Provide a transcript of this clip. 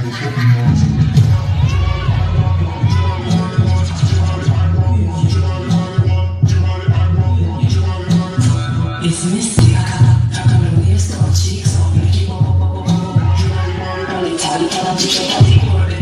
It's Misty. I come in with your cheeks off. Only time you can